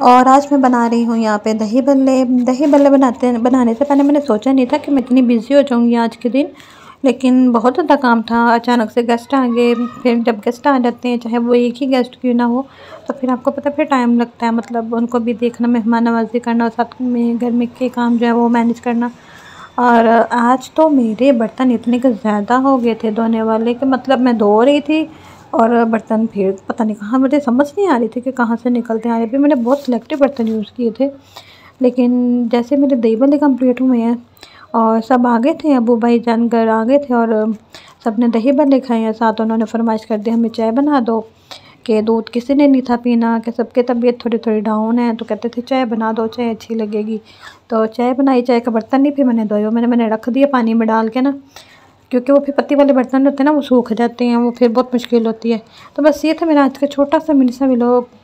और आज मैं बना रही हूँ यहाँ पे दही बल्ले। दही बल्ले बनाने से पहले मैंने सोचा नहीं था कि मैं इतनी बिज़ी हो जाऊँगी आज के दिन, लेकिन बहुत ज़्यादा काम था। अचानक से गेस्ट आ गए। फिर जब गेस्ट आ जाते हैं, चाहे वो एक ही गेस्ट क्यों ना हो, तो फिर आपको पता है फिर टाइम लगता है, मतलब उनको भी देखना, मेहमान नवाज़ी करना और साथ में घर में के काम जो है वो मैनेज करना। और आज तो मेरे बर्तन इतने के ज़्यादा हो गए थे धोने वाले कि मतलब मैं धो रही थी और बर्तन फिर पता नहीं कहाँ, मुझे समझ नहीं आ रही थी कि कहाँ से निकलते आ रहे। फिर मैंने बहुत सिलेक्टिव बर्तन यूज़ किए थे। लेकिन जैसे मेरे दही बल्ले कंप्लीट हुए हैं और सब आ गए थे, अबू भाई जान घर आ गए थे और सब ने दही बल्ले खाए हैं। साथ उन्होंने फरमाइश कर दी हमें चाय बना दो, कि दूध किसी ने नहीं था पीना, कि सबकी तबीयत थोड़ी थोड़ी डाउन है, तो कहते थे चाय बना दो, चाय अच्छी लगेगी। तो चाय बनाई। चाय का बर्तन नहीं फिर मैंने धोया, मैंने रख दिया पानी में डाल के ना, क्योंकि वो फिर पत्ती वाले बर्तन होते हैं ना, वो सूख जाते हैं, वो फिर बहुत मुश्किल होती है। तो बस ये था मेरा आज का छोटा सा मिनी सा व्लॉग।